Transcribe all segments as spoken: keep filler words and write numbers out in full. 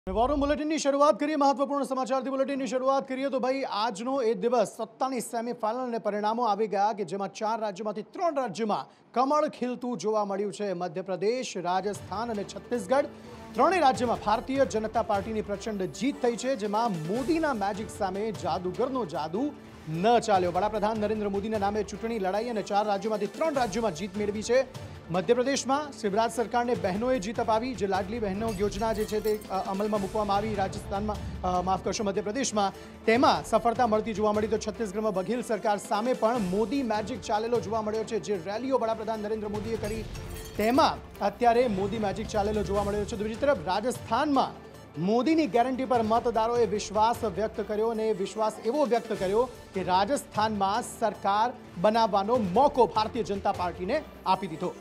વોરમ બુલેટિનની શરૂઆત કરીએ મહત્વપૂર્ણ સમાચારથી બુલેટિનની શરૂઆત કરીએ તો ભાઈ આજનો એ દિવસ સત્તાની સેમીફાઇનલ અને પરિણામો આવી ગયા કે જેમાં ચાર રાજ્યોમાંથી ત્રણ રાજ્યોમાં કમળ ખીલતું જોવા મળ્યું છે। મધ્યપ્રદેશ, રાજસ્થાન અને છત્તીસગઢ ત્રણેય રાજ્યમાં ભારતીય જનતા પાર્ટીની પ્રચંડ જીત થઈ છે, જેમાં મોદીના મેજિક સામે જાદુગરનો જાદુ ન ચાલ્યો। વડાપ્રધાન નરેન્દ્ર મોદીના નામે ચૂંટણી લડાઈ અને ચાર રાજ્યોમાંથી ત્રણ રાજ્યોમાં જીત મેળવી છે। મધ્યપ્રદેશમાં શિવરાજ સરકારને બહેનોએ જીત અપાવી, જે લાડલી બહેનો યોજના જે છે તે અમલમાં મૂકવામાં આવી રાજસ્થાનમાં માફ કરશો મધ્યપ્રદેશમાં, તેમાં સફળતા મળતી જોવા મળી। તો છત્તીસગઢમાં બઘેલ સરકાર સામે પણ મોદી મેજિક ચાલેલો જોવા મળ્યો છે। જે રેલીઓ વડાપ્રધાન નરેન્દ્ર મોદીએ કરી તેમાં અત્યારે મોદી મેજિક ચાલેલો જોવા મળ્યો છે। તો બીજી તરફ રાજસ્થાનમાં મોદીની ગેરંટી પર મતદારોએ વિશ્વાસ વ્યક્ત કર્યો અને વિશ્વાસ એવો વ્યક્ત કર્યો કે રાજસ્થાનમાં સરકાર બનાવવાનો મોકો ભારતીય જનતા પાર્ટીને આપી દીધો।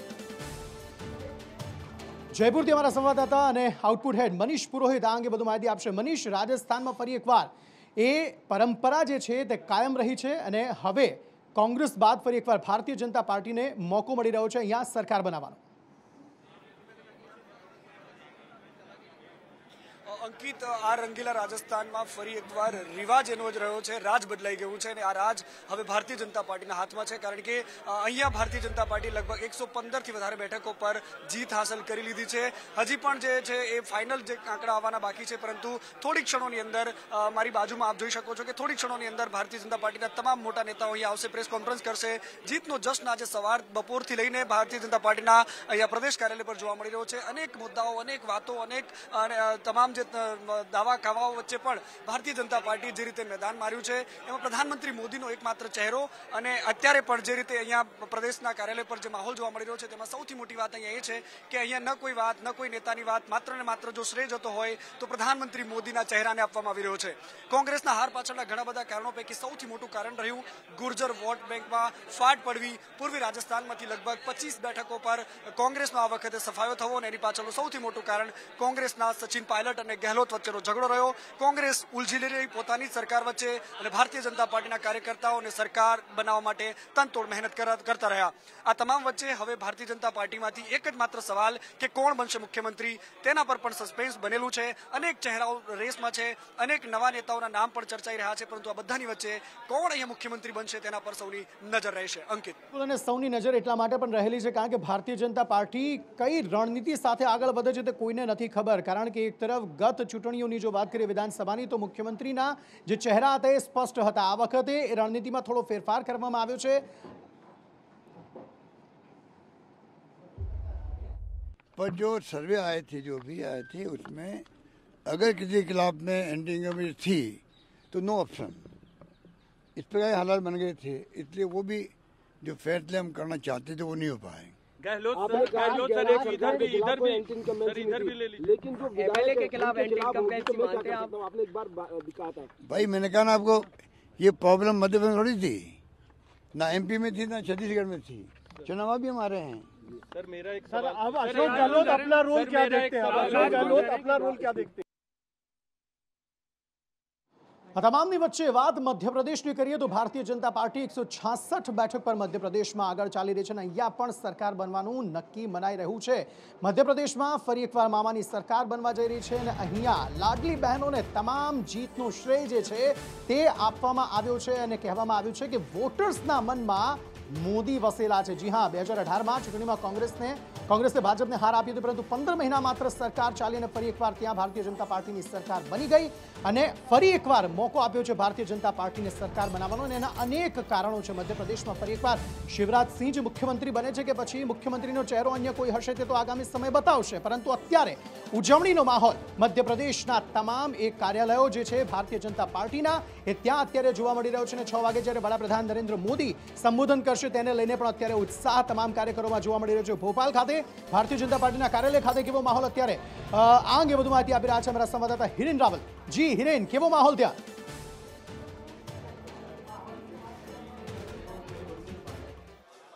જયપુરથી અમારા સંવાદદાતા અને આઉટપુટ હેડ મનીષ પુરોહિત આ અંગે વધુ માહિતી આપશે। મનીષ, રાજસ્થાનમાં ફરી એકવાર એ પરંપરા જે છે તે કાયમ રહી છે અને હવે કોંગ્રેસ બાદ ફરી એકવાર ભારતીય જનતા પાર્ટીને મોકો મળી રહ્યો છે અહીંયા સરકાર બનાવવાનો। અંકિત, આ રંગીલા રાજસ્થાનમાં ફરી એકવાર રિવાજ એનો જ રહ્યો છે, રાજ બદલાઈ ગયું છે અને આ રાજ હવે ભારતીય જનતા પાર્ટીના હાથમાં છે, કારણ કે અહીંયા ભારતીય જનતા પાર્ટી લગભગ એકસો પંદરથી વધારે બેઠકો પર જીત હાંસલ કરી લીધી છે। હજી પણ જે છે એ ફાઇનલ જે આંકડા આવવાના બાકી છે, પરંતુ થોડી ક્ષણોની અંદર મારી બાજુમાં આપ જોઈ શકો છો કે થોડી ક્ષણોની અંદર ભારતીય જનતા પાર્ટીના તમામ મોટા નેતાઓ અહીંયા આવશે, પ્રેસ કોન્ફરન્સ કરશે। જીતનો જશ્ન આજે સવાર બપોરથી લઈને ભારતીય જનતા પાર્ટીના અહીંયા પ્રદેશ કાર્યાલય પર જોવા મળી રહ્યો છે। અનેક મુદ્દાઓ, અનેક વાતો, અનેક તમામ જે દાવા કાવાઓ વચ્ચે પણ ભારતીય જનતા પાર્ટી જે રીતે મેદાન માર્યું છે, એમાં પ્રધાનમંત્રી મોદીનો એકમાત્ર ચહેરો અને અત્યારે પણ જે રીતે અહીંયા પ્રદેશના કાર્યાલય પર જે માહોલ જોવા મળી રહ્યો છે, તેમાં સૌથી મોટી વાત અહીંયા એ છે કે અહીંયા ન કોઈ વાત, ન કોઈ નેતાની વાત, માત્ર ને માત્ર જો શ્રેય જતો હોય તો પ્રધાનમંત્રી મોદીના ચહેરાને આપવામાં આવી રહ્યો છે। કોંગ્રેસના હાર પાછળના ઘણા બધા કારણો પૈકી સૌથી મોટું કારણ રહ્યું ગુર્જર વોટ બેંકમાં ફાટ પડવી। પૂર્વી રાજસ્થાનમાંથી લગભગ પચીસ બેઠકો પર કોંગ્રેસનો આ વખતે સફાયો થવો અને એની પાછળનું સૌથી મોટું કારણ કોંગ્રેસના સચિન પાયલટ અને ગહેલોત વચ્ચેનો ઝઘડો રહ્યો। કોંગ્રેસ ઉલઝી રહી પોતાની સરકાર વચ્ચે અને ભારતીય જનતા પાર્ટીના કાર્યકર્તાઓને સરકાર બનાવવા માટે તનતોડ મહેનત કરતા રહ્યા। આ તમામ વચ્ચે હવે ભારતીય જનતા પાર્ટીમાંથી એક જ માત્ર સવાલ કે કોણ બનશે મુખ્યમંત્રી, તેના પર પણ સસ્પેન્સ બનેલું છે। અનેક ચહેરાઓ રેસમાં છે, અનેક નવા નેતાઓના નામ પણ ચર્ચાઈ રહ્યા છે, પરંતુ આ બધાની વચ્ચે કોણ અહીંયા મુખ્યમંત્રી બનશે તેના પર સૌની નજર રહેશે। અંકિત, અને સૌની નજર એટલા માટે પણ રહેલી છે કારણ કે ભારતીય જનતા પાર્ટી કઈ રણનીતિ સાથે આગળ વધે છે તે કોઈને નથી ખબર, કારણ કે એક તરફ ગત ચૂંટણીઓની જો વાત કરીએ વિધાનસભાની તો મુખ્યમંત્રીના જે ચહેરા હતા એ સ્પષ્ટ હતા। આ વખતે એ રણનીતિમાં થોડો ફેરફાર કરવામાં આવ્યો છે। पर जो सर्वे आए थे, जो भी आए थे, उसमें अगर किसी के खिलाफ में एंटी थी तो नो ऑप्शन, इस प्रकार हालात बन गए थे, इसलिए वो भी जो फैसले हम करना चाहते थे वो नहीं हो पाए। गहलोत सर, गहलोत सर एक इधर भी इधर भी सर इधर भी ले लीजिए, लेकिन जो एमएलए के खिलाफ एंटी इनकम टैक्स मानते हैं आप, आपने एक बार दिखा था। भाई मैंने कहा ना आपको, ये प्रॉब्लम मध्य प्रदेश में थोड़ी थी, ना एमपी में थी ना छत्तीसगढ़ में थी, चुनाव भी हमारे हैं। सर मेरा एक सर, अब अशोक गहलोत अपना रोल क्या देखते हैं? अशोक गहलोत अपना रोल क्या देखते हैं? તમામની વચ્ચે વાત મધ્યપ્રદેશની કરીએ તો ભારતીય જનતા પાર્ટી એકસો છાસઠ બેઠક પર મધ્યપ્રદેશમાં આગળ ચાલી રહી છે અને અહીંયા પણ સરકાર બનવાનું નક્કી મનાઈ રહ્યું છે। મધ્યપ્રદેશમાં ફરી એકવાર મામાની સરકાર બનવા જઈ રહી છે અને અહીંયા લાડલી બહેનોને તમામ જીતનો શ્રેય જે છે તે આપવામાં આવ્યો છે અને કહેવામાં આવ્યું છે કે વોટર્સના મનમાં મોદી વસેલા છે। જી હા, બે હજાર અઢારમાં ચૂંટણીમાં કોંગ્રેસને કોંગ્રેસે ભાજપને હાર આપી હતી, પરંતુ પંદર મહિના માત્ર સરકાર ચાલી અને ફરી એકવાર ત્યાં ભારતીય જનતા પાર્ટીની સરકાર બની ગઈ અને ફરી એકવાર મોકો આપ્યો છે ભારતીય જનતા પાર્ટીને સરકાર બનાવવાનો અને એના અનેક કારણો છે। મધ્યપ્રદેશમાં ફરી એકવાર શિવરાજસિંહ જ મુખ્યમંત્રી બને છે કે પછી મુખ્યમંત્રીનો ચહેરો અન્ય કોઈ હશે તે તો આગામી સમય બતાવશે, પરંતુ અત્યારે ઉજવણીનો માહોલ મધ્યપ્રદેશના તમામ એક કાર્યાલયો જે છે ભારતીય જનતા પાર્ટીના એ ત્યાં અત્યારે જોવા મળી રહ્યો છે અને છ વાગે જ્યારે વડાપ્રધાન નરેન્દ્ર મોદી સંબોધન કરશે તેને લઈને પણ અત્યારે ઉત્સાહ તમામ કાર્યકરોમાં જોવા મળી રહ્યો છે। ભોપાલ ખાતે ભારતીય જનતા પાર્ટીના કાર્યાલય ખાતે કેવો માહોલ અત્યારે આ અંગે વધુ માહિતી આપી રહ્યા છે અમારા સંવાદદાતા હિરેન રાવલ। જી હિરેન, કેવો માહોલ ત્યાં? જો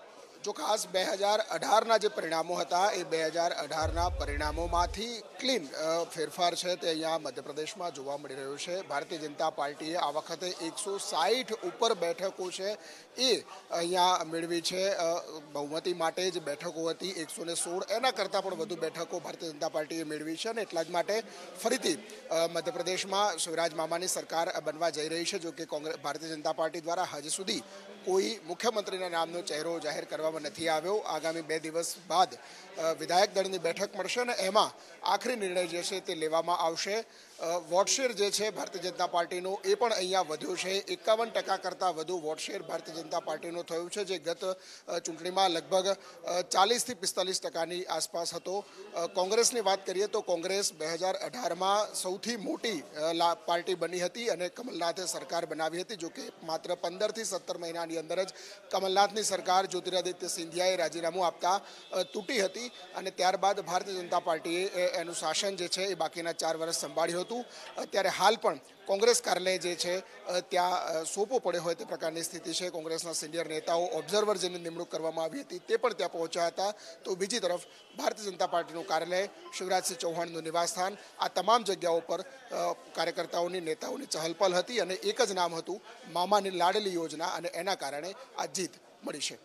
તો ખાસ બે હજાર અઢારના જે પરિણામો હતા એ બે હજાર અઢારના પરિણામોમાંથી ક્લીન ફેરફાર છે તે અહીંયા મધ્યપ્રદેશમાં જોવા મળી રહ્યો છે. ભારતીય જનતા પાર્ટીએ આ વખતે એકસો સાઠ ઉપર બેઠકો છે એ અહીંયા મેળવી છે. બહુમતી માટે જ બેઠકો હતી એકસો ને સોળ, એના કરતાં પણ વધુ બેઠકો ભારતીય જનતા પાર્ટીએ મેળવી છે અને એટલા જ માટે ફરીથી મધ્યપ્રદેશમાં શિવરાજ મામાની સરકાર બનવા જઈ રહી છે. જો કે કોંગ્રેસ ભારતીય જનતા પાર્ટી દ્વારા હજી સુધી કોઈ મુખ્યમંત્રીના નામનો ચહેરો જાહેર કરવામાં નથી આવ્યો. આગામી બે દિવસ બાદ વિધાયક દળની બેઠક મળશે અને એમાં આખરી નિર્ણય જે છે તે લેવામાં આવશે. વોટશેર જે છે ભારતીય જનતા પાર્ટીનો એ પણ અહીંયા વધ્યો છે. એકાવન ટકા કરતાં વધુ વોટશેર ભારતીય જનતા પાર્ટીનો થયો છે, જે ગત ચૂંટણીમાં લગભગ ચાલીસથી પિસ્તાલીસ ટકાની આસપાસ હતો. કોંગ્રેસની વાત કરીએ તો કોંગ્રેસ બે હજાર અઢારમાં સૌથી મોટી પાર્ટી બની હતી અને કમલનાથે સરકાર બનાવી હતી. જો કે માત્ર પંદરથી સત્તર મહિનાની અંદર જ કમલનાથની સરકાર જ્યોતિરાદિત્ય સિંધિયાએ રાજીનામું આપતા તૂટી હતી અને ત્યારબાદ ભારતીય જનતા પાર્ટીએ એનું શાસન જે છે એ બાકીના ચાર વર્ષ સંભાળ્યું હતું. ત્યારે હાલ પણ કોંગ્રેસ કાર્યાલય જે છે ત્યાં સોંપો પડ્યો હોય તે પ્રકારની સ્થિતિ છે. કોંગ્રેસના સિનિયર નેતાઓ ઓબ્ઝર્વર જેની નિમણૂક કરવામાં આવી હતી તે પણ ત્યાં પહોંચ્યા હતા. તો બીજી તરફ ભારતીય જનતા પાર્ટીનું કાર્યાલય, શિવરાજસિંહ ચૌહાણનું નિવાસસ્થાન, આ તમામ જગ્યાઓ પર કાર્યકર્તાઓની, નેતાઓની ચહલપહલ હતી અને એક જ નામ હતું મામાની લાડલી યોજના અને એના કારણે આ જીત મળી છે.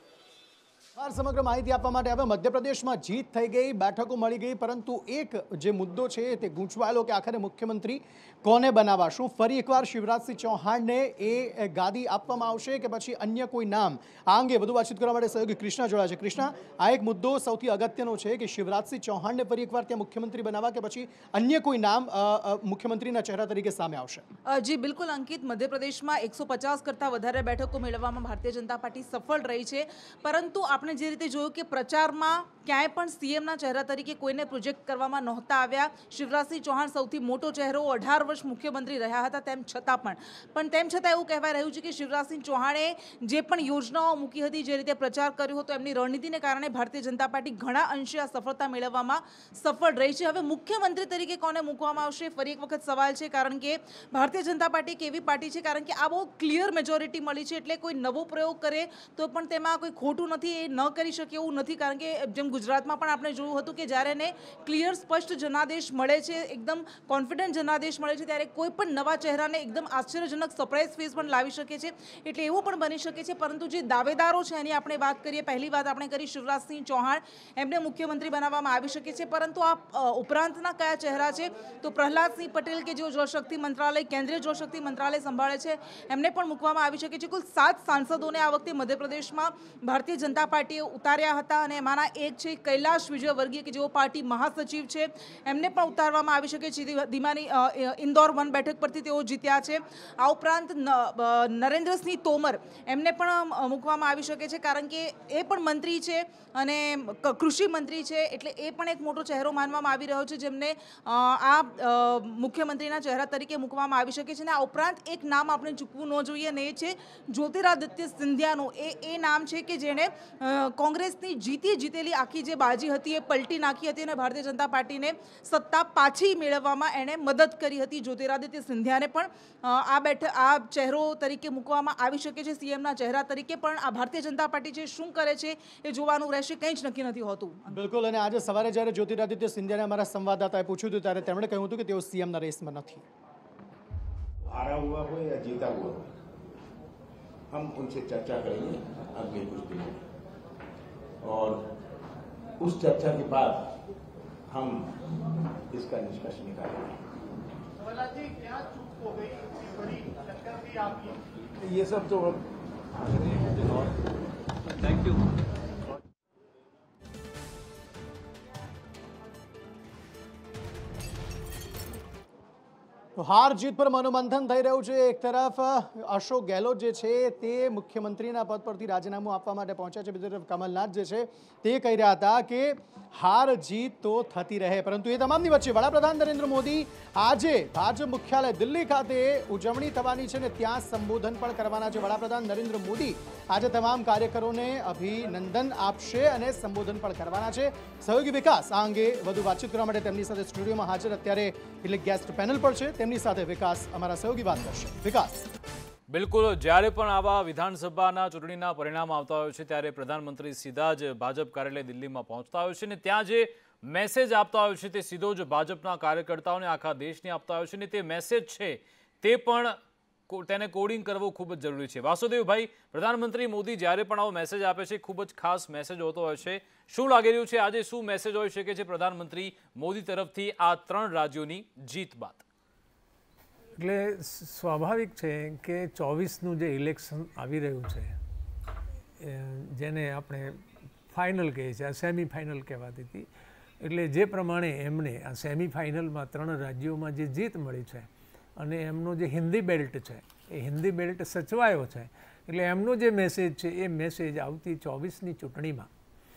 સમગ્ર માહિતી આપવા માટે હવે મધ્યપ્રદેશમાં જીત થઈ ગઈ, બેઠકો મળી ગઈ, પરંતુ એક જે મુદ્દો છે તે ગૂંચવાયેલો કે આખરે મુખ્યમંત્રી કોને બનાવવા? શું ફરી એકવાર શિવરાજસિંહ ચૌહાણને એ ગાદી આપવામાં આવશે કે પછી અન્ય કોઈ નામ? આ અંગે વધુ વાતચીત કરવા માટે સહયોગી કૃષ્ણા જોડાયા છે. કૃષ્ણા, આ એક મુદ્દો સૌથી અગત્યનો છે કે શિવરાજસિંહ ચૌહાણને ફરી એકવાર ત્યાં મુખ્યમંત્રી બનાવવા કે પછી અન્ય કોઈ નામ મુખ્યમંત્રીના ચહેરા તરીકે સામે આવશે? જી બિલકુલ અંકિત, મધ્યપ્રદેશમાં એકસો પચાસ કરતાં વધારે બેઠકો મેળવવામાં ભારતીય જનતા પાર્ટી સફળ રહી છે, પરંતુ આપણે જે રીતે જોયું કે પ્રચારમાં ક્યાંય પણ સીએમના ચહેરા તરીકે કોઈને પ્રોજેક્ટ કરવામાં નહોતા આવ્યા. શિવરાજસિંહ ચૌહાણ સૌથી મોટો ચહેરો, અઢાર વર્ષ મુખ્યમંત્રી રહ્યા હતા, તેમ છતાં પણ પણ તેમ છતાં એવું કહેવાય રહ્યું છે કે શિવરાજસિંહ ચૌહાણે જે પણ યોજનાઓ મૂકી હતી, જે રીતે પ્રચાર કર્યો હતો, એમની રણનીતિને કારણે ભારતીય જનતા પાર્ટી ઘણા અંશે આ સફળતા મેળવવામાં સફળ રહી છે. હવે મુખ્યમંત્રી તરીકે કોને મૂકવામાં આવશે ફરી એક વખત સવાલ છે, કારણ કે ભારતીય જનતા પાર્ટી એક એવી પાર્ટી છે, કારણ કે આ બહુ ક્લિયર મેજોરિટી મળી છે, એટલે કોઈ નવો પ્રયોગ કરે તો પણ તેમાં કોઈ ખોટું નથી, એ ન કરી શકે એવું નથી. કારણ કે જેમ ગુજરાતમાં પણ આપણે જોયું હતું કે જ્યારે એને ક્લિયર સ્પષ્ટ જનાદેશ મળે છે, એકદમ કોન્ફિડન્ટ જનાદેશ મળે છે, ત્યારે કોઈ પણ નવા ચહેરાને એકદમ આશ્ચર્યજનક સરપ્રાઇઝ ફેસ પણ લાવી શકે છે. એટલે એવું પણ બની શકે છે. પરંતુ જે દાવેદારો છે એની આપણે વાત કરીએ, પહેલી વાત આપણે કરી શિવરાજસિંહ ચૌહાણ, એમને મુખ્યમંત્રી બનાવવામાં આવી શકે છે, પરંતુ આ ઉપરાંતના કયા ચહેરા છે? તો પ્રહલાદસિંહ પટેલ કે જેઓ જળશક્તિ મંત્રાલય, કેન્દ્રીય જળશક્તિ મંત્રાલય સંભાળે છે, એમને પણ મૂકવામાં આવી શકે છે. કુલ સાત સાંસદોને આ વખતે મધ્યપ્રદેશમાં ભારતીય જનતા પાર્ટીએ ઉતાર્યા હતા અને એમાંના એક છે કૈલાશ વિજયવર્ગીય કે જેઓ પાર્ટી મહાસચિવ છે, એમને પણ ઉતારવામાં આવી શકે છે. ધીમાની ઇન્દોર વન બેઠક પરથી તેઓ જીત્યા છે. આ ઉપરાંત નરેન્દ્રસિંહ તોમર, એમને પણ મૂકવામાં આવી શકે છે, કારણ કે એ પણ મંત્રી છે અને કૃષિ મંત્રી છે, એટલે એ પણ એક મોટો ચહેરો માનવામાં આવી રહ્યો છે, જેમને આ મુખ્યમંત્રીના ચહેરા તરીકે મૂકવામાં આવી શકે છે. અને આ ઉપરાંત એક નામ આપણે ચૂકવું ન જોઈએ અને એ છે જ્યોતિરાદિત્ય સિંધિયાનું. એ એ નામ છે કે જેણે કોંગ્રેસની જીતી જીતેલી આખી જે બાજી હતી એ પલટી નાખી હતી અને ભારતીય જનતા પાર્ટીને સત્તા પાછી મેળવવામાં એણે મદદ કરી હતી. જ્યોતિરાદિત્ય સિંધિયાને પણ આ બેઠક આ ચહેરો તરીકે મૂકવામાં આવી શકે છે, સીએમના ચહેરા તરીકે. પણ આ ભારતીય જનતા પાર્ટી છે શું કરે છે એ જોવાનું રહેશે, કંઈ જ નક્કી નથી હોતું. બિલકુલ. અને આજે સવારે જ્યારે જ્યોતિરાદિત્ય સિંધિયાને અમારા સંવાદદાતાએ પૂછ્યું હતું ત્યારે તેમણે કહ્યું હતું કે તેઓ સીએમના રેસમાં નથી. हारा हुआ हो या जीता हुआ हो, हम उनसे चर्चा करेंगे अगले कुछ दिनों में और उस चर्चा के बाद हम इसका निष्कर्ष निकालेंगे. ये सब तो थैंक यू. તો હાર જીત પર મનોમંથન થઈ રહ્યું છે. એક તરફ અશોક ગેહલોત જે છે તે મુખ્યમંત્રીના પદ પરથી રાજીનામું આપવા માટે પહોંચ્યા છે, બીજી તરફ કમલનાથ જે છે તે કહી રહ્યા હતા કે હાર જીત તો થતી રહે. પરંતુ એ તમામની વચ્ચે વડાપ્રધાન નરેન્દ્ર મોદી આજે ભાજપ મુખ્યાલય દિલ્હી ખાતે ઉજવણી થવાની છે ને ત્યાં સંબોધન પણ કરવાના છે. વડાપ્રધાન નરેન્દ્ર મોદી આજે તમામ કાર્યકરોને અભિનંદન આપશે અને સંબોધન પણ કરવાના છે. સહયોગી વિકાસ આ અંગે વધુ વાતચીત કરવા માટે તેમની સાથે સ્ટુડિયોમાં હાજર અત્યારે એટલે ગેસ્ટ પેનલ પર છે, તેમની સાથે વિકાસ અમારા સહયોગી વાત કરશે. વિકાસ. બિલકુલ, જ્યારે પણ આવા વિધાનસભાના ચૂંટણીના પરિણામ આવતા હોય છે ત્યારે પ્રધાનમંત્રી સીધા જ ભાજપ કાર્યાલય દિલ્હીમાં પહોંચતા હોય છે ને ત્યાં જે મેસેજ આપતા હોય છે તે સીધો જ ભાજપના કાર્યકર્તાઓને આખા દેશને આપતા હોય છે ને તે મેસેજ છે તે પણ તેને કોડિંગ કરવું ખૂબ જ જરૂરી છે. વાસુદેવભાઈ, પ્રધાનમંત્રી મોદી જ્યારે પણ આવો મેસેજ આપે છે ખૂબ જ ખાસ મેસેજ હોતો હોય છે. શું લાગી રહ્યું છે આજે શું મેસેજ હોઈ શકે છે પ્રધાનમંત્રી મોદી તરફથી આ ત્રણ રાજ્યોની જીત બાદ? એટલે સ્વાભાવિક છે કે ચોવીસનું જે ઇલેક્શન આવી રહ્યું છે જેને આપણે ફાઇનલ કહીએ છીએ, આ સેમી ફાઇનલ કહેવાતી હતી, એટલે જે પ્રમાણે એમને આ સેમી ફાઇનલમાં ત્રણ રાજ્યોમાં જે જીત મળી છે અને એમનો જે હિન્દી બેલ્ટ છે એ હિન્દી બેલ્ટ સચવાયો છે, એટલે એમનો જે મેસેજ છે એ મેસેજ આવતી ચોવીસની ચૂંટણીમાં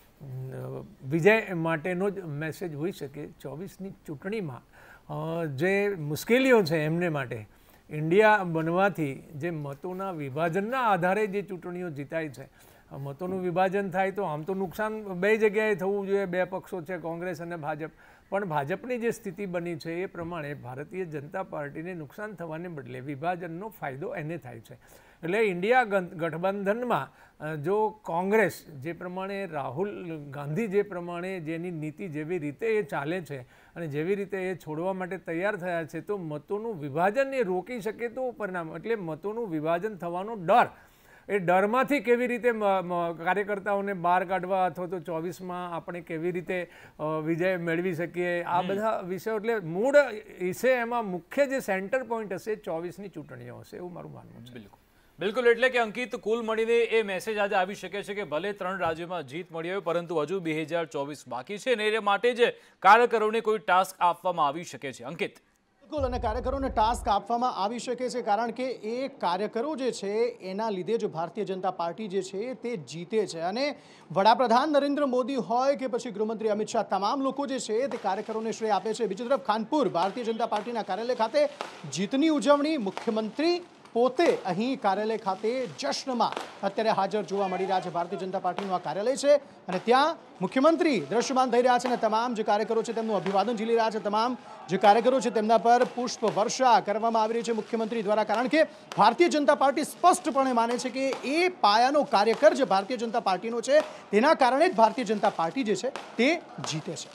વિજય માટેનો જ મેસેજ હોઈ શકે. ચોવીસની ચૂંટણીમાં જે મુશ્કેલીઓ છે એમને માટે ઇન્ડિયા બનવાથી જે મતોના વિભાજનના આધારે જે ચૂંટણીઓ જીતાય છે, મતોનું વિભાજન થાય તો આમ તો નુકસાન બે જગ્યાએ થવું જોઈએ, બે પક્ષો છે કોંગ્રેસ અને ભાજપ, પણ ભાજપની જે સ્થિતિ બની છે એ પ્રમાણે ભારતીય જનતા પાર્ટીને નુકસાન થવાને બદલે વિભાજનનો ફાયદો એને થાય છે. એટલે ઇન્ડિયા ગઠબંધનમાં જો કોંગ્રેસ જે પ્રમાણે રાહુલ ગાંધી જે પ્રમાણે જેની નીતિ જેવી રીતે એ ચાલે છે અને જેવી રીતે એ છોડવા માટે તૈયાર થયા છે તો મતોનું વિભાજન એ રોકી શકે તો પરિણામ, એટલે મતોનું વિભાજન થવાનો ડર, એ ડરમાંથી કેવી રીતે કાર્યકર્તાઓને બહાર કાઢવા અથવા તો ચોવીસમાં આપણે કેવી રીતે વિજય મેળવી શકીએ, આ બધા વિષયો, એટલે મૂળ વિશે એમાં મુખ્ય જે સેન્ટર પોઈન્ટ હશે ચોવીસની ચૂંટણીઓ હશે એવું મારું માનવું છે. બિલકુલ બિલકુલ એટલે કે અંકિત, કુલ મળીને એ મેસેજ આજે આવી શકે છે કે ભલે ત્રણ રાજ્યોમાં જીત મળી હોય પરંતુ હજુ બે હજાર ચોવીસ બાકી છે ને એ માટે જ કાર્યકરોને કોઈ ટાસ્ક આપવામાં આવી શકે છે. અંકિત, બિલકુલ, અને કાર્યકરોને ટાસ્ક આપવામાં આવી શકે છે કારણ કે એ કાર્યકરો જે છે એના લીધે જ ભારતીય જનતા પાર્ટી જે છે તે જીતે છે. અને વડાપ્રધાન નરેન્દ્ર મોદી હોય કે પછી ગૃહમંત્રી અમિત શાહ, તમામ લોકો જે છે તે કાર્યકરોને શ્રેય આપે છે. બીજી તરફ ખાનપુર ભારતીય જનતા પાર્ટીના કાર્યાલય ખાતે જીતની ઉજવણી, મુખ્યમંત્રી પોતે અહીં કાર્યાલય ખાતે જશ્નમાં અત્યારે હાજર જોવા મળી રહ્યા છે. ભારતીય જનતા પાર્ટીનું આ કાર્યાલય છે અને ત્યાં મુખ્યમંત્રી દ્રશ્યમાન થઈ રહ્યા છે અને તમામ જે કાર્યકરો છે તેમનું અભિવાદન ઝીલી રહ્યા છે. તમામ જે કાર્યકરો છે તેમના પર પુષ્પ વર્ષા કરવામાં આવી રહી છે મુખ્યમંત્રી દ્વારા, કારણ કે ભારતીય જનતા પાર્ટી સ્પષ્ટપણે માને છે કે એ પાયાનો કાર્યકર જે ભારતીય જનતા પાર્ટીનો છે તેના કારણે જ ભારતીય જનતા પાર્ટી જે છે તે જીતે છે.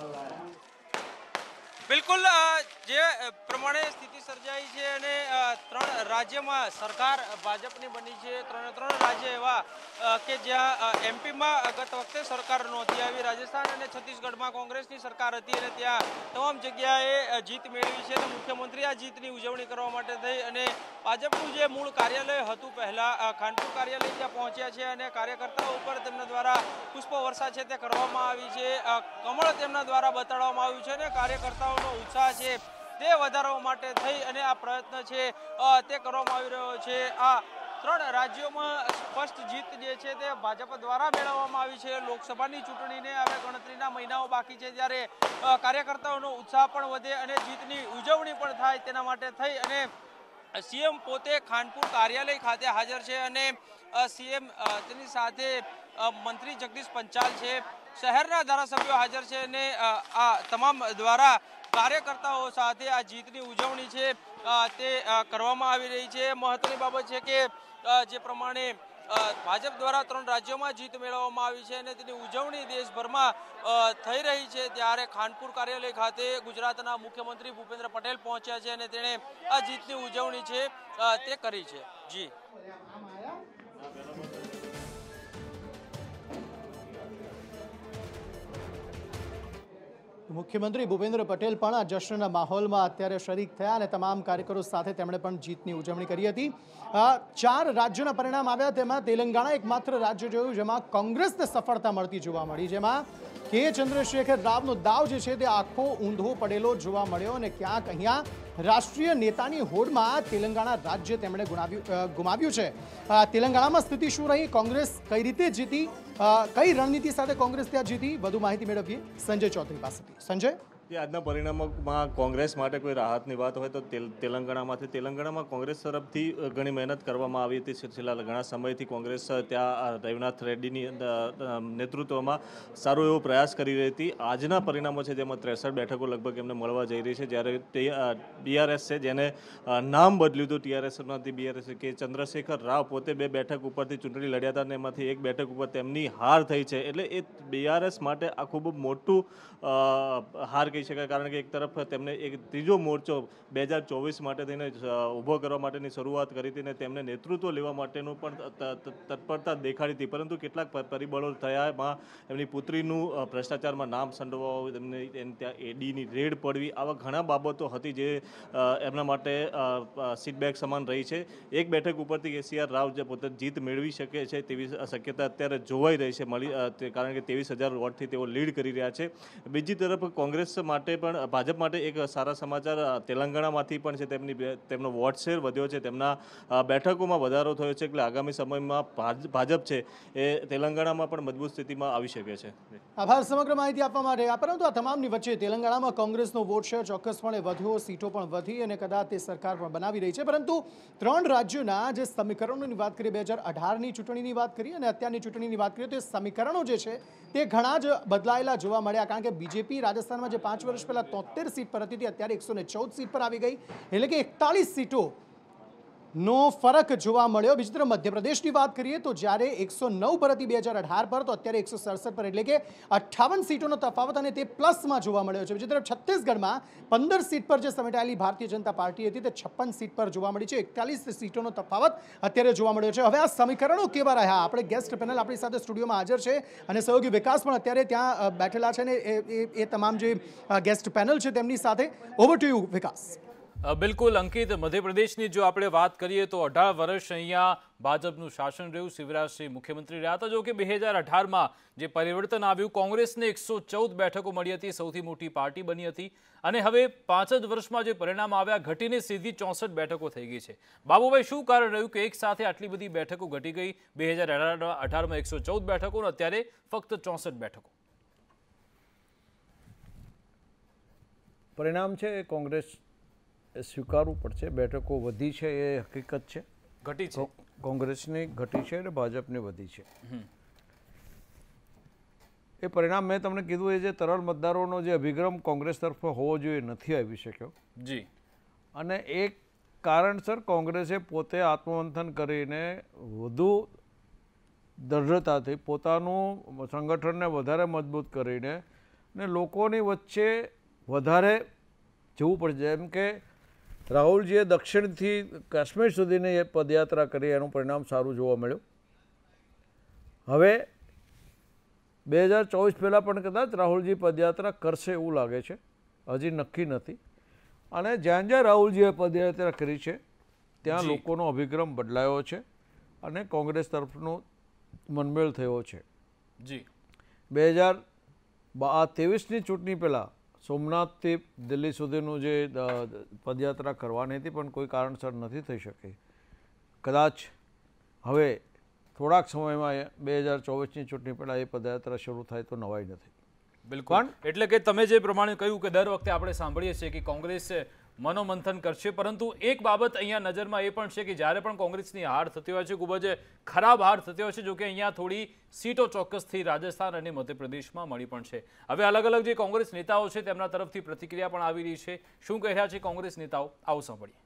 બિલકુલ, જે પ્રમાણે સ્થિતિ સર્જાઈ છે અને ત્રણ રાજ્યમાં સરકાર ભાજપની બની છે, ત્રણે ત્રણ રાજ્ય એવા કે જ્યાં એમપીમાં ગત વખતે સરકાર નહોતી આવી, રાજસ્થાન અને છત્તીસગઢમાં કોંગ્રેસની સરકાર હતી અને ત્યાં તમામ જગ્યાએ જીત મેળવી છે અને મુખ્યમંત્રી આ જીતની ઉજવણી કરવા માટે થઈ અને ભાજપનું જે મૂળ કાર્યાલય હતું પહેલા ખાનપુર કાર્યાલય ત્યાં પહોંચ્યા છે અને કાર્યકર્તાઓ ઉપર તેમના દ્વારા પુષ્પ વર્ષા છે તે કરવામાં આવી છે, કમળ તેમના દ્વારા બતાડવામાં આવ્યું છે અને કાર્યકર્તાઓનો ઉત્સાહ છે તે વધારવા માટે થઈ અને આ પ્રયત્ન છે તે કરવામાં આવી રહ્યો છે. આ ત્રણ રાજ્યોમાં સ્પષ્ટ જીત જે છે તે ભાજપ દ્વારા મેળવવામાં આવી છે. લોકસભાની ચૂંટણીને હવે ગણતરીના મહિનાઓ બાકી છે ત્યારે કાર્યકર્તાઓનો ઉત્સાહ પણ વધે અને જીતની ઉજવણી પણ થાય તેના માટે થઈ અને સીએમ પોતે ખાનપુર કાર્યાલય ખાતે હાજર છે અને સીએમ તેની સાથે મંત્રી જગદીશ પંચાલ છે, શહેરના ધારાસભ્યો હાજર છે અને આ તમામ દ્વારા કાર્યકર્તાઓ સાથે આ જીતની ઉજવણી છે તે કરવામાં આવી રહી છે. મહત્વની બાબત છે કે જે પ્રમાણે ભાજપ દ્વારા ત્રણ રાજ્યોમાં જીત મેળવવામાં આવી છે અને તેની ઉજવણી દેશભરમાં થઈ રહી છે ત્યારે ખાનપુર કાર્યાલય ખાતે ગુજરાતના મુખ્યમંત્રી ભૂપેન્દ્ર પટેલ પહોંચ્યા છે અને તેણે આ જીતની ઉજવણી છે તે કરી છે. જી મુખ્યમંત્રી ભૂપેન્દ્ર પટેલ પણ આ જશ્નના માહોલમાં અત્યારે શરીક થયા અને તમામ કાર્યકરો સાથે તેમણે પણ જીતની ઉજવણી કરી હતી. ચાર રાજ્યોના પરિણામ આવ્યા તેમાં તેલંગાણા એકમાત્ર રાજ્ય જોયું જેમાં કોંગ્રેસને સફળતા મળતી જોવા મળી, જેમાં કે ચંદ્રશેખર રાવનો દાવ જે છે તે આખો ઊંધો પડેલો જોવા મળ્યો અને ક્યાંક અહીંયા રાષ્ટ્રીય નેતાની હોડમાં તેલંગાણા રાજ્ય તેમણે ગુમાવ્યું છે. તેલંગાણામાં સ્થિતિ શું રહી, કોંગ્રેસ કઈ રીતે જીતી, કઈ રણનીતિ સાથે કોંગ્રેસ ત્યાં જીતી, વધુ માહિતી મેળવીએ સંજય ચૌધરી પાસેથી. સંજય. જે આજના પરિણામોમાં કોંગ્રેસ માટે કોઈ રાહતની વાત હોય તો તેલંગાણામાંથી તેલંગાણામાં કોંગ્રેસ તરફથી ઘણી મહેનત કરવામાં આવી હતી. છેલ્લા ઘણા સમયથી કોંગ્રેસ ત્યાં રઘુનાથ રેડ્ડીની નેતૃત્વમાં સારો એવો પ્રયાસ કરી રહી હતી. આજના પરિણામો છે જેમાં ત્રેસઠ બેઠકો લગભગ એમને મળવા જઈ રહી છે, જ્યારે બીઆરએસ છે જેને નામ બદલ્યું હતું ટીઆરએસમાંથી બીઆરએસ કે ચંદ્રશેખર રાવ પોતે બે બેઠક ઉપરથી ચૂંટણી લડ્યા હતા અને એમાંથી એક બેઠક ઉપર તેમની હાર થઈ છે. એટલે એ બીઆરએસ માટે આ ખૂબ મોટું હાર કહી શકાય, કારણ કે એક તરફ તેમને એક ત્રીજો મોરચો બે હજાર ચોવીસ માટે થઈને ઊભો કરવા માટેની શરૂઆત કરી હતી અને તેમને નેતૃત્વ લેવા માટેનું પણ તત્પરતા દેખાડી હતી, પરંતુ કેટલાક પરિબળો થયા એમાં એમની પુત્રીનું ભ્રષ્ટાચારમાં નામ સંડોવાવું, તેમને ત્યાં એડીની રેડ પડવી, આવા ઘણા બાબતો હતી જે એમના માટે સીટબેક સમાન રહી છે. એક બેઠક ઉપરથી કેસીઆર રાવ જે પોતે જીત મેળવી શકે છે તેવી શક્યતા અત્યારે જોવાઈ રહી છે, મળી કારણ કે ત્રેવીસ હજાર વોટથી તેઓ લીડ કરી રહ્યા છે. બીજી તરફ કોંગ્રેસ માટે પણ ભાજપ માટે એક સારા સમાચાર તેલંગાણામાંથી પણ છે, તેમની તેમનો વોટ શેર વધ્યો છે, તેમના બેઠકોમાં વધારો થયો છે, એટલે આગામી સમયમાં ભાજપ છે એ તેલંગાણામાં પણ મજબૂત સ્થિતિમાં આવી શકે છે. આભાર સમગ્ર માહિતી આપવા માટે. પરંતુ આ તમામની વચ્ચે તેલંગાણામાં કોંગ્રેસનો વોટ શેર ચોક્કસપણે વધ્યો, સીટો પણ વધી અને કદાચ તે સરકાર પણ બનાવી રહી છે. પરંતુ ત્રણ રાજ્યોના જે સમીકરણોની વાત કરીએ, બે હજાર અઢારની ચૂંટણીની વાત કરીએ અને અત્યારની ચૂંટણીની વાત કરીએ તો એ સમીકરણો જે છે તે ઘણા જ બદલાયેલા જોવા મળ્યા, કારણ કે બીજેપી રાજસ્થાનમાં જે પાંચ વર્ષ પહેલા તોતેર સીટ પર હતી અત્યારે એકસો ને ચૌદ સીટ પર આવી ગઈ, એટલે કે એકતાલીસ સીટો નો ફરક જોવા મળ્યો. બીજી તરફ મધ્યપ્રદેશની વાત કરીએ તો જ્યારે એકસો નવ પર હતી બે હજાર અઢાર પર, તો અત્યારે એકસો સડસઠ પર, એટલે કે અઠ્ઠાવન સીટોનો તફાવત અને તે પ્લસમાં જોવા મળ્યો છે. બીજી તરફ છત્તીસગઢમાં પંદર સીટ પર જે સમેટાયેલી ભારતીય જનતા પાર્ટી હતી તે છપ્પન સીટ પર જોવા મળી છે. એકતાલીસ સીટોનો તફાવત અત્યારે જોવા મળ્યો છે. હવે આ સમીકરણો કેવા રહ્યા? આપણે ગેસ્ટ પેનલ આપણી સાથે સ્ટુડિયોમાં હાજર છે અને સહયોગી વિકાસ પણ અત્યારે ત્યાં બેઠેલા છે ને એ તમામ જે ગેસ્ટ પેનલ છે તેમની સાથે. Over to you Vikas. બિલકુલ અંકિત, મધ્યપ્રદેશની જો આપણે વાત કરીએ તો અઢાર વર્ષ અહીંયા ભાજપનું શાસન રહ્યું, શિવરાજસિંહ મુખ્યમંત્રી રહ્યા હતા. જો કે બે હજાર અઢારમાં જે પરિવર્તન આવ્યું, કોંગ્રેસને એકસો ચૌદ બેઠકો મળી હતી, સૌથી મોટી પાર્ટી બની હતી અને હવે પાંચ જ વર્ષમાં જે પરિણામ આવ્યા ઘટીને સીધી ચોસઠ બેઠકો થઈ ગઈ છે. બાબુભાઈ, શું કારણ રહ્યું કે એક સાથે આટલી બધી બેઠકો ઘટી ગઈ? બે હજાર અઢારમાં એકસો ચૌદ બેઠકો અને અત્યારે ફક્ત ચોસઠ બેઠકો. પરિણામ છે કોંગ્રેસ સ્વીકારવું પડશે. બેઠકો વધી છે એ હકીકત છે, ઘટી છે કોંગ્રેસની ઘટી છે અને ભાજપની વધી છે. એ પરિણામ મેં તમને કીધું એ જે તરલ મતદારોનો જે અભિગમ કોંગ્રેસ તરફ હોવો જોઈએ નથી આવી શક્યો. જી. અને એક કારણસર કોંગ્રેસે પોતે આત્મમંથન કરીને વધુ દૃઢતાથી પોતાનું સંગઠનને વધારે મજબૂત કરીને ને લોકોની વચ્ચે વધારે જવું પડશે. જેમ કે રાહુલજીએ દક્ષિણથી કાશ્મીર સુધીની પદયાત્રા કરી, એનું પરિણામ સારું જોવા મળ્યું. હવે બે હજાર ચોવીસ પહેલાં પણ કદાચ રાહુલજી પદયાત્રા કરશે એવું લાગે છે, હજી નક્કી નથી. અને જ્યાં જ્યાં રાહુલજીએ પદયાત્રા કરી છે ત્યાં લોકોનો અભિગમ બદલાયો છે અને કોંગ્રેસ તરફનો મનમેળ થયો છે. જી. બે હજાર આ ત્રેવીસની ચૂંટણી પહેલાં સોમનાથથી દિલ્હી સુધીનું જે પદયાત્રા કરવાની હતી પણ કોઈ કારણસર નથી થઈ શકી. કદાચ હવે થોડાક સમયમાં બે હજાર ચોવીસની ચૂંટણી પહેલાં એ પદયાત્રા શરૂ થાય તો નવાઈ નથી. બિલકુલ. એટલે કે તમે જે પ્રમાણે કહ્યું કે દર વખતે આપણે સાંભળીએ છીએ કે કોંગ્રેસ મનોમંથન કરશે, પરંતુ એક બાબત અહીંયા નજરમાં એ પણ છે કે જ્યારે પણ કોંગ્રેસની હાર થતી હોય છે, ખૂબ જ ખરાબ હાર થતી હોય છે. જોકે અહીંયા થોડી સીટો ચોક્કસથી રાજસ્થાન અને મધ્યપ્રદેશમાં મળી પણ છે. હવે અલગ અલગ જે કોંગ્રેસ નેતાઓ છે તેમના તરફથી પ્રતિક્રિયા પણ આવી રહી છે. શું કહી રહ્યા છે કોંગ્રેસ નેતાઓ, આવો સાંભળીએ.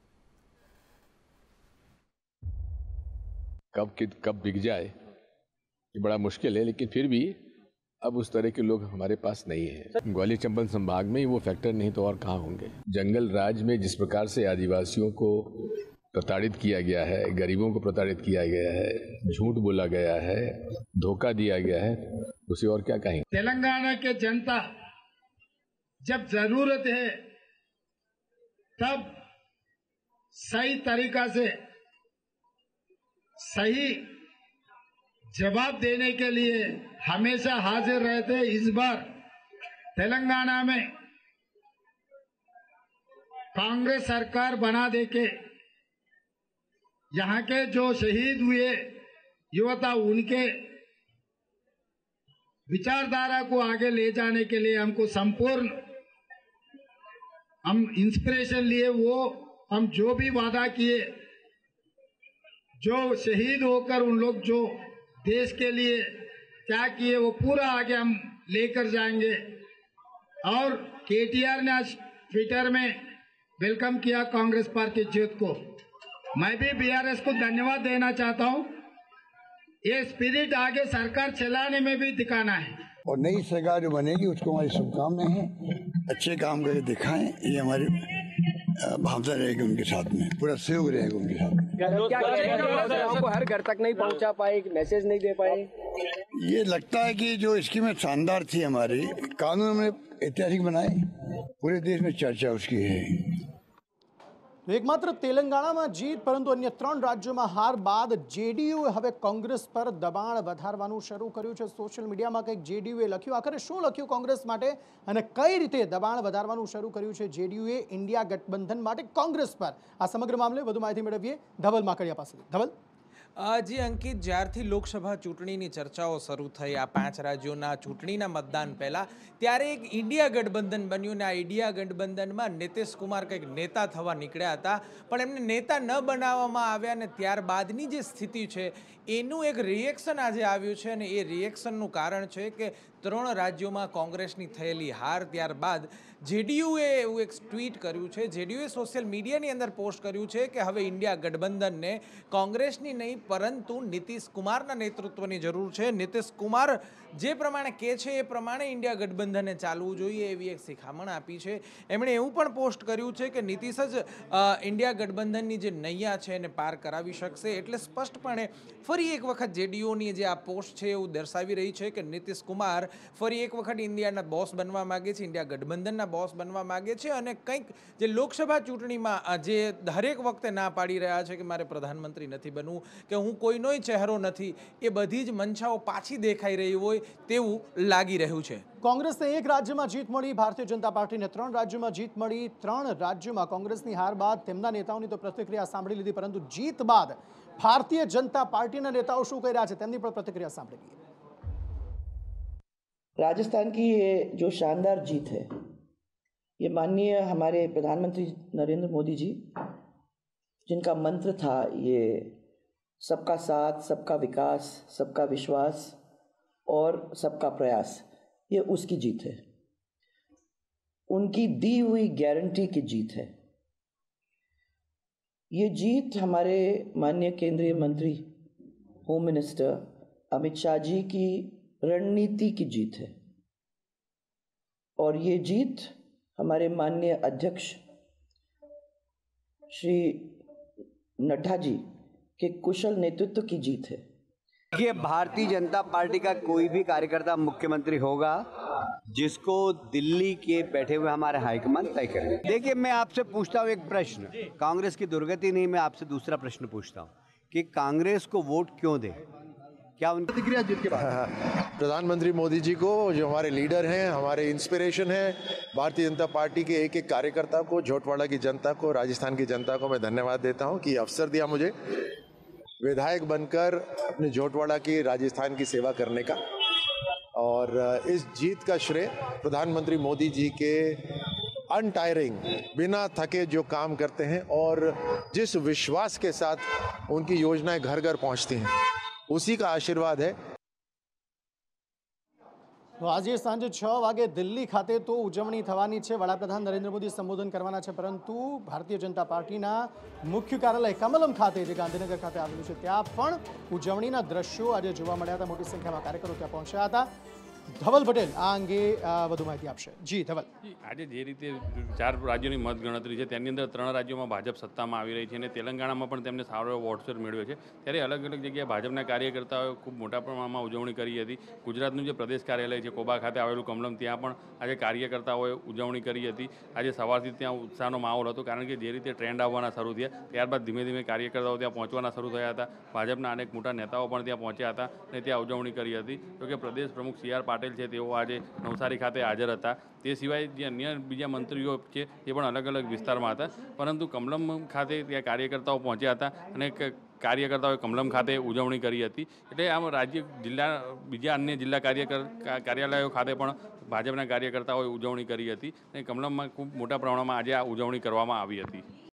कब कि कब बिक जाए ये बड़ा मुश्किल है, लेकिन फिर भी अब उस तरह के लोग हमारे पास नहीं है. ग्वालियर चंबल संभाग में वो फैक्टर नहीं तो और कहाँ होंगे. जंगल राज में जिस प्रकार से आदिवासियों को प्रताड़ित किया गया है, गरीबों को प्रताड़ित किया गया है, झूठ बोला गया है, धोखा दिया गया है, उसे और क्या कहेंगे. तेलंगाना के जनता जब जरूरत है तब सही तरीका से सही जवाब देने के लिए हमेशा हाजिर रहते. इस बार तेलंगाना में कांग्रेस सरकार बना देके यहाँ के जो शहीद हुए युवता उनके विचारधारा को आगे ले जाने के लिए हमको संपूर्ण हम इंस्पिरेशन लिए, वो हम जो भी वादा किए, जो शहीद होकर उन लोग जो देश के लिए क्या किए, वो पूरा आगे हम लेकर जाएंगे। और केटीआर ने आज ट्विटर में वेलकम किया कांग्रेस पार्टी जीत को। मैं भी बीआरएस को धन्यवाद देना चाहता हूं। ये स्पिरिट आगे सरकार चलाने में भी दिखाना है। और नई सरकार जो बनेगी उसको हमारी शुभकामनाएं हैं। अच्छे काम करके दिखाएं, ये हमारी भावना रहेगी उनके साथ में, पूरा सहयोग रहेगा उनके साथ। आपको हर घर तक नहीं पहुंचा पाए, मैसेज नहीं दे पाए। ये लगता है कि जो स्कीमें शानदार थी हमारी, कानून में ऐतिहासिक बनाए, पूरे देश में चर्चा उसकी है। एकमात्र तेलंगाणाમાં જીત પરંતુ અન્ય ત્રણ રાજ્યોમાં હાર બાદ જેડીયુએ હવે કોંગ્રેસ પર દબાણ વધારવાનું શરૂ કર્યું છે। સોશિયલ મીડિયામાં કંઈક જેડીયુએ લખ્યું, આખરે શું લખ્યું કોંગ્રેસ માટે અને કઈ રીતે દબાણ વધારવાનું શરૂ કર્યું છે જેડીયુએ ઇન્ડિયા ગઠબંધન માટે કોંગ્રેસ પર? આ સમગ્ર મામલે વધુ માહિતી મેળવીએ ધવલ માકડિયા પાસેથી। ધવલ, જી અંકિત, જ્યારથી લોકસભા ચૂંટણીની ચર્ચાઓ શરૂ થઈ આ પાંચ રાજ્યોના ચૂંટણીના મતદાન પહેલાં, ત્યારે એક ઇન્ડિયા ગઠબંધન બન્યું ને આ ઇન્ડિયા ગઠબંધનમાં નીતિશ કુમાર કંઈક નેતા થવા નીકળ્યા હતા, પણ એમને નેતા ન બનાવવામાં આવ્યા ને ત્યારબાદની જે સ્થિતિ છે એનું એક રિએક્શન આજે આવ્યું છે અને એ રિએક્શનનું કારણ છે કે ત્રણ રાજ્યોમાં કોંગ્રેસની થયેલી હાર ત્યારબાદ જેડીયુએ એવું એક ટ્વીટ કર્યું છે। જેડીયુએ સોશિયલ મીડિયાની અંદર પોસ્ટ કર્યું છે કે હવે ઇન્ડિયા ગઠબંધનને કોંગ્રેસની નહીં પરંતુ નીતિશ કુમારના નેતૃત્વની જરૂર છે। નીતિશ કુમાર જે પ્રમાણે કહે છે એ પ્રમાણે ઇન્ડિયા ગઠબંધને ચાલવું જોઈએ એવી એક શિખામણ આપી છે। એમણે એવું પણ પોસ્ટ કર્યું છે કે નીતિશ જ ઇન્ડિયા ગઠબંધનની જે નૈયા છે એને પાર કરાવી શકશે। એટલે સ્પષ્ટપણે ફરી એક વખત જેડીયુની જે આ પોસ્ટ છે એવું દર્શાવી રહી છે કે નીતિશ કુમાર ફરી એક વખત ઇન્ડિયાના બોસ બનવા માગે છે, ઇન્ડિયા ગઠબંધનના બોસ બનવા માગે છે અને કંઈક જે લોકસભા ચૂંટણીમાં જે દરેક વખતે ના પાડી રહ્યા છે કે મારે પ્રધાનમંત્રી નથી બનવું કે હું કોઈનોય ચહેરો નથી, એ બધી જ મંશાઓ પાછી દેખાઈ રહી હોય તેવું લાગી રહ્યું છે। કોંગ્રેસને એક રાજ્યમાં જીત મળી, ભારતીય જનતા પાર્ટીને ત્રણ રાજ્યોમાં જીત મળી। ત્રણ રાજ્યોમાં કોંગ્રેસની હાર બાદ તેમના નેતાઓની તો પ્રતિક્રિયા સાંભળી લીધી, પરંતુ જીત બાદ ભારતીય જનતા પાર્ટીના નેતાઓ શું કહી રહ્યા છે તેમની પણ પ્રતિક્રિયા સાંભળી લઈએ। राजस्थान की ये जो शानदार जीत है, ये माननीय हमारे प्रधानमंत्री नरेंद्र मोदी जी, जिनका मंत्र था ये सबका साथ, सबका विकास, सबका विश्वास और सबका प्रयास, ये उसकी जीत है, उनकी दी हुई गारंटी की जीत है। ये जीत हमारे माननीय केंद्रीय मंत्री होम मिनिस्टर अमित शाह जी की रणनीति की जीत है और ये जीत हमारे माननीय अध्यक्ष श्री नड्डा जी के कुशल नेतृत्व की जीत है। देखिए, भारतीय जनता पार्टी का कोई भी कार्यकर्ता मुख्यमंत्री होगा जिसको दिल्ली के बैठे हुए हमारे हाईकमान तय करेंगे। देखिए, मैं आपसे पूछता हूँ एक प्रश्न, कांग्रेस की दुर्गति नहीं, मैं आपसे दूसरा प्रश्न पूछता हूँ कि कांग्रेस को वोट क्यों दे, क्या उनकी प्रतिक्रिया जीत के बाद? प्रधानमंत्री मोदी जी को, जो हमारे लीडर हैं, हमारे इंस्पिरेशन हैं, भारतीय जनता पार्टी के एक एक कार्यकर्ता को, झोटवाड़ा की जनता को, राजस्थान की जनता को मैं धन्यवाद देता हूं कि अवसर दिया मुझे विधायक बनकर अपने झोटवाड़ा की, राजस्थान की सेवा करने का। और इस जीत का श्रेय प्रधानमंत्री मोदी जी के अनटायरिंग, बिना थके जो काम करते हैं और जिस विश्वास के साथ उनकी योजनाएं घर घर पहुंचती हैं, उसी का आशीर्वाद है। તો આજે સાંજે છ વાગે દિલ્હી ખાતે તો ઉજવણી થવાની છે, વડાપ્રધાન નરેન્દ્ર મોદી સંબોધન કરવાના છે, પરંતુ ભારતીય જનતા પાર્ટીના મુખ્ય કાર્યાલય કમલમ ખાતે જે ગાંધીનગર ખાતે આવેલું છે ત્યાં પણ ઉજવણીના દ્રશ્યો આજે જોવા મળ્યા હતા। મોટી સંખ્યામાં કાર્યકરો ત્યાં પહોંચ્યા હતા। ધવલ પટેલ આ અંગે વધુ માહિતી આપશે। જી ધવલ, આજે જે રીતે ચાર રાજ્યોની મતગણતરી છે તેની અંદર ત્રણ રાજ્યોમાં ભાજપ સત્તામાં આવી રહી છે અને તેલંગાણામાં પણ તેમને સારો એવો વોટશેર મેળવ્યો છે, ત્યારે અલગ અલગ જગ્યાએ ભાજપના કાર્યકર્તાઓએ ખૂબ મોટા પ્રમાણમાં ઉજવણી કરી હતી। ગુજરાતનું જે પ્રદેશ કાર્યાલય છે કોબા ખાતે આવેલું કમલમ, ત્યાં પણ આજે કાર્યકર્તાઓએ ઉજવણી કરી હતી। આજે સવારથી ત્યાં ઉત્સાહનો માહોલ હતો, કારણ કે જે રીતે ટ્રેન્ડ આવવાના શરૂ થયા ત્યારબાદ ધીમે ધીમે કાર્યકર્તાઓ ત્યાં પહોંચવાના શરૂ થયા હતા। ભાજપના અનેક મોટા નેતાઓ પણ ત્યાં પહોંચ્યા હતા અને ત્યાં ઉજવણી કરી હતી। જોકે પ્રદેશ પ્રમુખ સી આર પાટીલ પાટેલ છે તેઓ આજે નવસારી ખાતે હાજર હતા. તે સિવાય જે અન્ય બીજા મંત્રીઓ છે એ પણ અલગ અલગ વિસ્તારમાં હતા, પરંતુ કમલમ ખાતે ત્યાં કાર્યકર્તાઓ પહોંચ્યા હતા અને કાર્યકર્તાઓએ કમલમ ખાતે ઉજવણી કરી હતી. એટલે આમ રાજ્ય જિલ્લા બીજા અન્ય જિલ્લા કાર્યકર કાર્યાલયો ખાતે પણ ભાજપના કાર્યકર્તાઓએ ઉજવણી કરી હતી અને કમલમમાં ખૂબ મોટા પ્રમાણમાં આજે આ ઉજવણી કરવામાં આવી હતી.